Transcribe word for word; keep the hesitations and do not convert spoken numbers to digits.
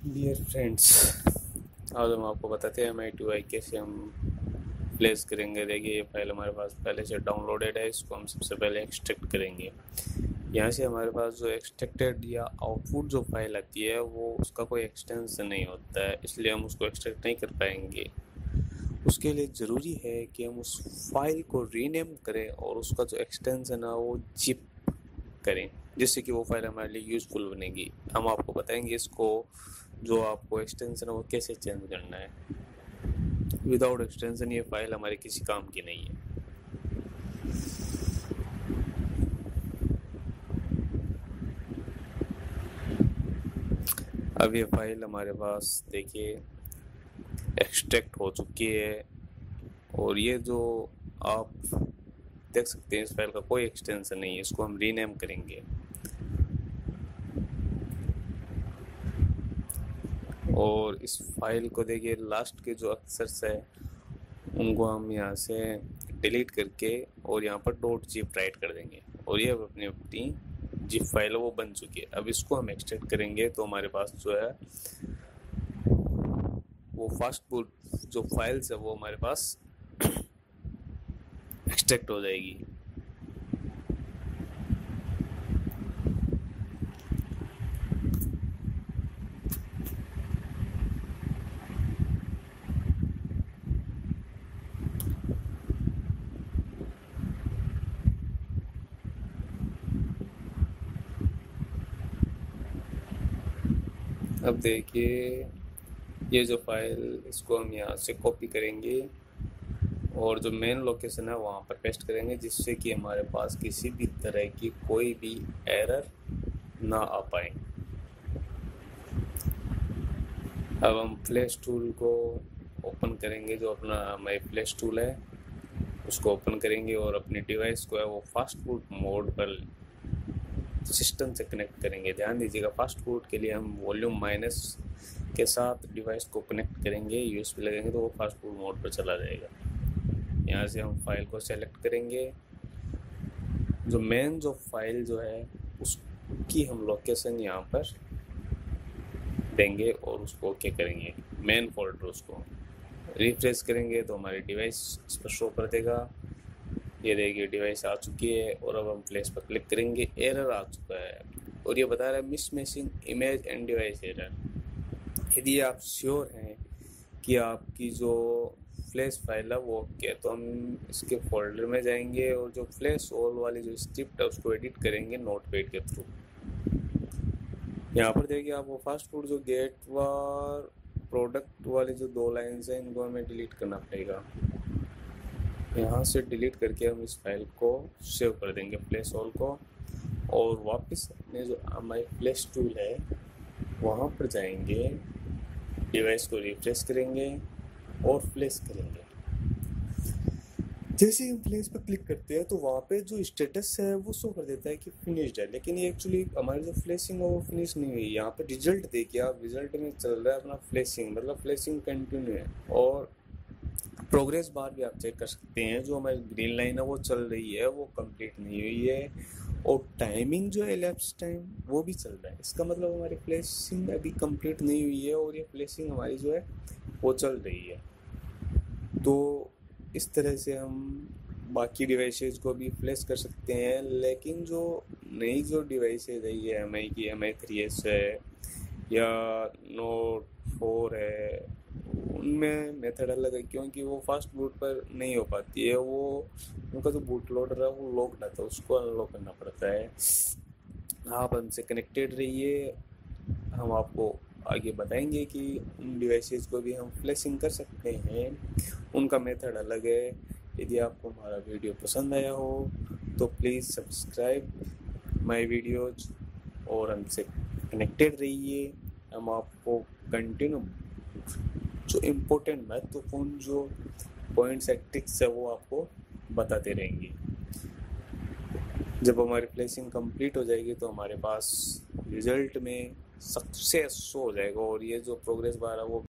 Dear friends, आज हम आपको बताते हैं एम आई टू आई कैसे हम प्लेस करेंगे। देखिए, ये फाइल हमारे पास पहले से डाउनलोडेड है। इसको हम सबसे पहले एक्सट्रैक्ट करेंगे। यहाँ से हमारे पास जो एक्सट्रैक्टेड या आउटपुट जो फाइल आती है वो उसका कोई एक्सटेंशन नहीं होता है, इसलिए हम उसको एक्सट्रैक्ट नहीं कर पाएंगे। उसके लिए ज़रूरी है कि हम उस फाइल को रीनेम करें और उसका जो एक्सटेंशन है वो जिप करें, जिससे कि वो फाइल हमारे लिए यूज़फुल बनेगी। हम आपको बताएंगे इसको, जो आपको एक्सटेंशन है वो कैसे चेंज करना है। विदाउट एक्सटेंशन ये फाइल हमारे किसी काम की नहीं है। अब ये फाइल हमारे पास देखिए एक्सट्रैक्ट हो चुकी है, और ये जो आप देख सकते हैं इस फाइल का कोई एक्सटेंशन नहीं है। इसको हम रीनेम करेंगे और इस फाइल को देखिए लास्ट के जो अक्षर्स है उनको हम यहाँ से डिलीट करके और यहाँ पर डॉट जिप राइट कर देंगे, और ये अब अपनी अपनी जिप फाइल है वो बन चुकी है। अब इसको हम एक्सट्रैक्ट करेंगे तो हमारे पास जो है वो फास्ट फूड जो फाइल्स है वो हमारे पास एक्सट्रैक्ट हो जाएगी। अब देखिए ये जो फाइल, इसको हम यहाँ से कॉपी करेंगे और जो मेन लोकेशन है वहाँ पर पेस्ट करेंगे, जिससे कि हमारे पास किसी भी तरह की कोई भी एरर ना आ पाए। अब हम फ्लैश टूल को ओपन करेंगे, जो अपना माई फ्लैश टूल है उसको ओपन करेंगे और अपने डिवाइस को है वो फास्ट फूड मोड पर सिस्टम से कनेक्ट करेंगे। ध्यान दीजिएगा, फास्ट फूड के लिए हम वॉल्यूम माइनस के साथ डिवाइस को कनेक्ट करेंगे, यूएसबी लगेंगे तो वो फास्ट फूड मोड पर चला जाएगा। यहाँ से हम फाइल को सेलेक्ट करेंगे, जो मेन जो फाइल जो है उसकी हम लोकेशन यहाँ पर देंगे और उसको ओके करेंगे। मेन फोल्डर उसको रिफ्रेश करेंगे तो हमारी डिवाइस इस पर शो कर देगा। ये देखिए डिवाइस आ चुकी है और अब हम प्लेस पर क्लिक करेंगे। एरर आ चुका है और ये बता रहा है miss matching image and device error. यदि आप श्योर हैं कि आपकी जो फ्लैश फाइल है वो ओके है तो हम इसके फोल्डर में जाएंगे और जो फ्लैश ऑल वाली जो स्क्रिप्ट है उसको एडिट करेंगे नोटपैड के थ्रू। यहाँ पर देखिए आप वो फास्ट फूड जो गेट वार प्रोडक्ट वाली जो दो लाइन्स हैं इनको हमें डिलीट करना पड़ेगा। यहाँ से डिलीट करके हम इस फाइल को सेव कर देंगे फ्लैश ऑल को, और वापस अपने जो हमारी फ्लैश टूल है वहाँ पर जाएंगे, डिवाइस को रिफ्रेश करेंगे और फ्लैश करेंगे। जैसे ही हम फ्लैश पर क्लिक करते हैं तो वहाँ पे जो स्टेटस है वो शो कर देता है कि फिनिश्ड है, लेकिन ये एक्चुअली हमारी जो फ्लैशिंग है वो फिनिश नहीं हुई। यहाँ पे रिजल्ट देखिए आप, रिजल्ट में चल रहा है अपना फ्लैशिंग, मतलब फ्लैशिंग कंटिन्यू है। और प्रोग्रेस बार भी आप चेक कर सकते हैं, जो हमारी ग्रीन लाइन है वो चल रही है, वो कंप्लीट नहीं हुई है, और टाइमिंग जो है एलैप्स टाइम वो भी चल रहा है। इसका मतलब हमारी फ्लैशिंग अभी कंप्लीट नहीं हुई है और ये फ्लैशिंग हमारी जो है वो चल रही है। तो इस तरह से हम बाकी डिवाइसेज को भी फ्लैश कर सकते हैं, लेकिन जो नई जो डिवाइसेज है ये एम आई की एम आई थ्री एस है या नोट फोर है, उनमें मेथड अलग है, क्योंकि वो फास्ट बूट पर नहीं हो पाती है। वो उनका जो बूट लोडर है वो लॉक रहता है, उसको अनलॉक करना पड़ता है। आप हमसे कनेक्टेड रहिए, हम आपको आगे बताएंगे कि उन डिवाइसेस को भी हम फ्लैशिंग कर सकते हैं, उनका मेथड अलग है। यदि आपको हमारा वीडियो पसंद आया हो तो प्लीज़ सब्सक्राइब माय वीडियोज और हमसे कनेक्टेड रहिए। हम आपको कंटिन्यू जो इम्पोर्टेंट महत्वपूर्ण जो पॉइंट्स है, ट्रिक्स है, वो आपको बताते रहेंगे। जब हमारी फ्लैशिंग कंप्लीट हो जाएगी तो हमारे पास रिजल्ट में सक्सेस हो जाएगा और ये जो प्रोग्रेस बार है वो